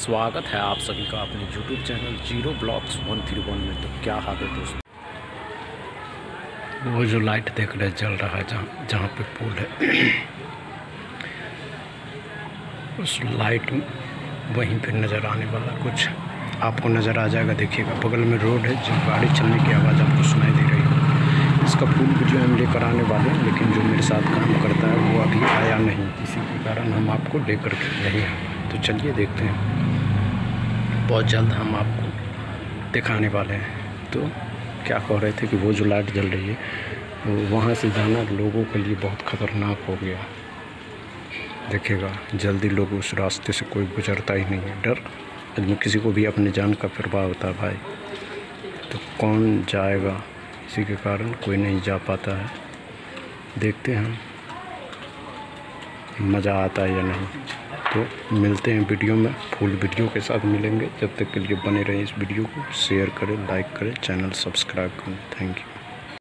स्वागत है आप सभी का अपने YouTube चैनल जीरो ब्लॉग्स 131 में। तो क्या हाल है दोस्तों, वो जो लाइट देख रहे जल रहा है जहाँ पे पुल है, उस लाइट वहीं पे नज़र आने वाला कुछ आपको नज़र आ जाएगा। देखिएगा बगल में रोड है, जो गाड़ी चलने की आवाज़ आपको सुनाई दे रही है। इसका फुल वीडियो हम लेकर आने वाले हैं, लेकिन जो मेरे साथ काम करता है वो अभी आया नहीं, इसी के कारण हम आपको लेकर के नहीं आए। तो चलिए देखते हैं, बहुत जल्द हम आपको दिखाने वाले हैं। तो क्या कह रहे थे कि वो जो लाइट जल रही है वो वहाँ से जाना लोगों के लिए बहुत ख़तरनाक हो गया। देखिएगा जल्दी लोग उस रास्ते से कोई गुजरता ही नहीं है, डर आदमी किसी को भी अपने जान का परवाह होता है भाई, तो कौन जाएगा, इसी के कारण कोई नहीं जा पाता है। देखते हैं मज़ा आता है या नहीं। तो मिलते हैं वीडियो में, फुल वीडियो के साथ मिलेंगे। जब तक के लिए बने रहें इस वीडियो को शेयर करें, लाइक करें, चैनल सब्सक्राइब करें। Thank you.